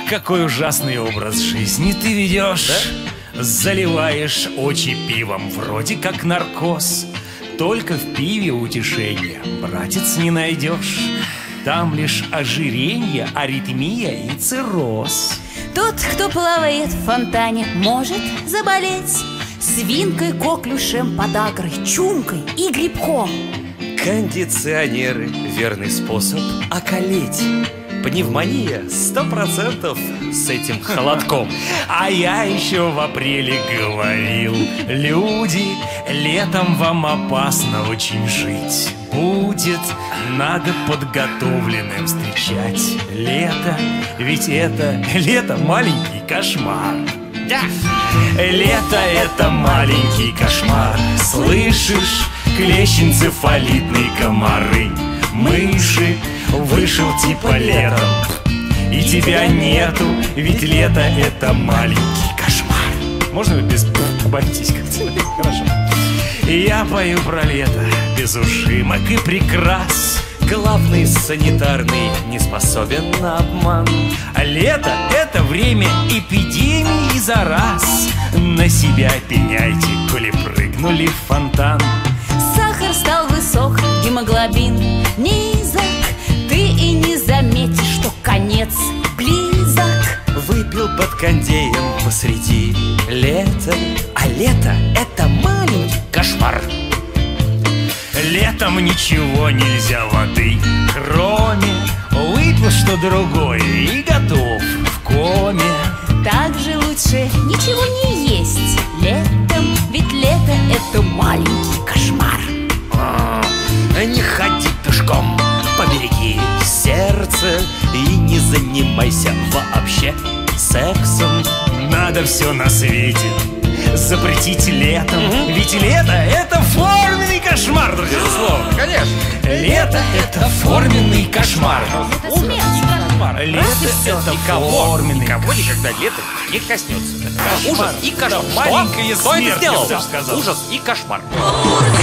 какой ужасный образ жизни ты ведешь. Да? Заливаешь очи пивом, вроде как наркоз. Только в пиве утешения, братец, не найдешь. Там лишь ожирение, аритмия и цирроз. Тот, кто плавает в фонтане, может заболеть свинкой, коклюшем, подагрой, чумкой и грибком. Кондиционеры – верный способ околеть. Пневмония 100% с этим холодком. А я еще в апреле говорил: люди, летом вам опасно очень жить. Будет, надо подготовленным встречать лето, ведь это лето маленький кошмар. Да. Лето это маленький кошмар. Слышишь, клещ-энцефалитные комары, мыши, вышел типа летом, и тебя нету, ведь лето это маленький кошмар. Можно без бойтесь как-то? Хорошо. Я пою про лето без ушимок и прикрас. Главный санитарный не способен на обман. А лето — это время эпидемии и зараз. На себя пеняйте, коли прыгнули в фонтан. Сахар стал высок, гемоглобин низок. Ты и не заметишь, что конец близок. Выпил под кондеем посреди лета, а лето — это маленький кошмар. Летом ничего нельзя воды, кроме выпил что другое и готов в коме. Также лучше ничего не есть летом, ведь лето — это маленький кошмар. Не ходи пешком, побереги сердце и не занимайся вообще сексом. Надо все на свете запретить летом, ведь лето — это форменный кошмар, друзья, слово. Конечно. Лето — это форменный кошмар. Это смерть. Лето — это форменный Никого кошмар. никогда лето не коснется. Кошмар. Ужас и кошмар. Да, маленькая Кто это смерть, сделал? я бы даже сказал. Ужас и кошмар.